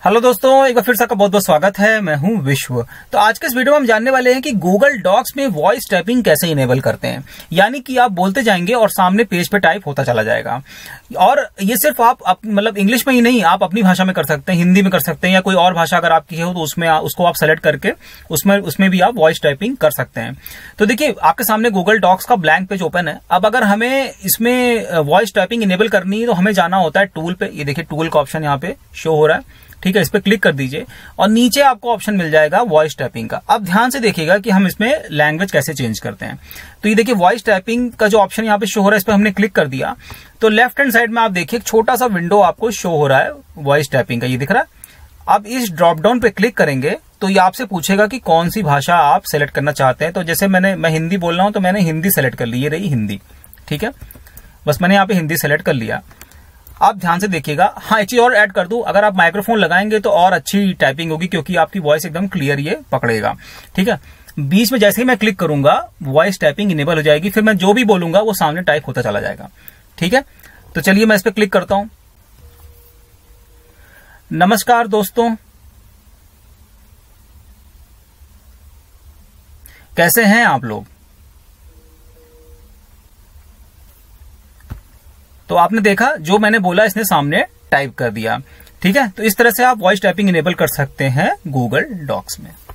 Hello दोस्तों, एक बार फिर से आपका बहुत बहुत स्वागत है। मैं हूं विश्व। तो आज के इस वीडियो में हम जानने वाले हैं कि गूगल डॉक्स में वॉइस टाइपिंग कैसे इनेबल करते हैं। यानी कि आप बोलते जाएंगे और सामने पेज पे टाइप होता चला जाएगा। और ये सिर्फ आप मतलब इंग्लिश में ही नहीं, आप अपनी भाषा में कर सकते हैं, हिंदी में कर सकते हैं, या कोई और भाषा अगर आपकी है तो उसमें उसको आप सेलेक्ट करके उसमें भी आप वॉइस टाइपिंग कर सकते हैं। तो देखिए, आपके सामने गूगल डॉक्स का ब्लैंक पेज ओपन है। अब अगर हमें इसमें वॉइस टाइपिंग इनेबल करनी है तो हमें जाना होता है टूल पे। ये देखिए, टूल का ऑप्शन यहाँ पे शो हो रहा है, ठीक है। इस पे क्लिक कर दीजिए और नीचे आपको ऑप्शन मिल जाएगा वॉइस टाइपिंग का। अब ध्यान से देखिएगा कि हम इसमें लैंग्वेज कैसे चेंज करते हैं। तो ये देखिए, वॉइस टाइपिंग का जो ऑप्शन यहाँ पे शो हो रहा है, इस पे हमने क्लिक कर दिया तो लेफ्ट हैंड साइड में आप देखिए एक छोटा सा विंडो आपको शो हो रहा है वॉइस टाइपिंग का, ये दिख रहा है। अब इस ड्रॉप डाउन पे क्लिक करेंगे तो ये आपसे पूछेगा कि कौन सी भाषा आप सेलेक्ट करना चाहते हैं। तो जैसे मैं हिंदी बोल रहा हूं तो मैंने हिंदी सेलेक्ट कर ली, ये रही हिंदी, ठीक है। बस मैंने यहाँ पे हिंदी सेलेक्ट कर लिया। आप ध्यान से देखिएगा। हाँ, एक चीज और ऐड कर दूं, अगर आप माइक्रोफोन लगाएंगे तो और अच्छी टाइपिंग होगी, क्योंकि आपकी वॉइस एकदम क्लियर ये पकड़ेगा, ठीक है। बीच में जैसे ही मैं क्लिक करूंगा वॉइस टाइपिंग इनेबल हो जाएगी, फिर मैं जो भी बोलूंगा वो सामने टाइप होता चला जाएगा, ठीक है। तो चलिए मैं इस पर क्लिक करता हूं। नमस्कार दोस्तों, कैसे हैं आप लोग। तो आपने देखा, जो मैंने बोला इसने सामने टाइप कर दिया, ठीक है। तो इस तरह से आप वॉइस टाइपिंग इनेबल कर सकते हैं गूगल डॉक्स में।